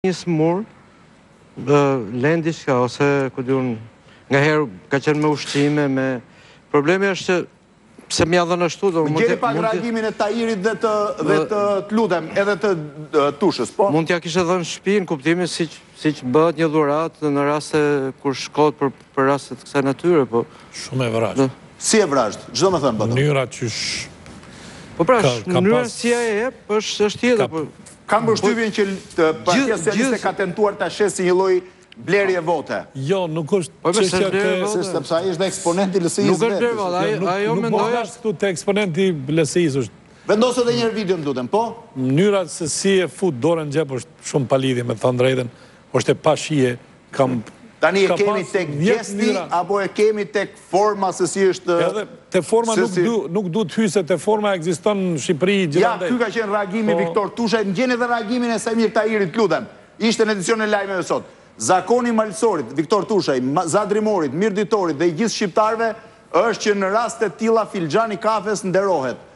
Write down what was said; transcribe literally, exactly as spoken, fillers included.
një smur, len diçka, ose ku diun, nga herë ka qenë me ushqime, me... Problemi është që pse m'ja dhënë ashtu, do... Më gjeni pak reagimin e Tahirit dhe të të lutem, edhe të Tushës, po? Mund t'ja kishe dhënë shtëpinë, kuptimi si që bëhet një dhuratë në raste kur shkot për raste të kësaj natyre, po... Shumë e vrashtë. Si e vrashtë? Çdo më thënë, bëto? Mënyra qysh... Po pra, mënyra si a e jep, është tjetër, po... Kam përshtypjen që Partia Socialiste ka tentuar ta shes si një lloj blerje vote. Jo, nuk është çështja ke... Sepse ai është dhe eksponenti i L S I-s. Nuk është blerje, ajo mendoja... Nuk këtu te eksponenti i L S I-s është... Vendos edhe një herë videon, lutem, po? Mënyra se si e fut dorën në xhep është shumë palidhje, me thënë drejtën, është e pa shije, kam... Tani e kemi tek gjesti, apo e kemi tek forma se si është... Edhe te forma nuk du të hyse, te forma ekziston në Shqipëri gjithandej. Ja, ky ka qenë reagimi Viktor Tusha, në gjeni dhe reagimin e Samir Tahirit, lutem. Ishte në edicion e lajmeve sot. Zakoni Malsorit, Viktor Tushaj, Zadrimorit, Mirditorit dhe i gjithë shqiptarve është që në raste tilla filxhani kafes nderohet.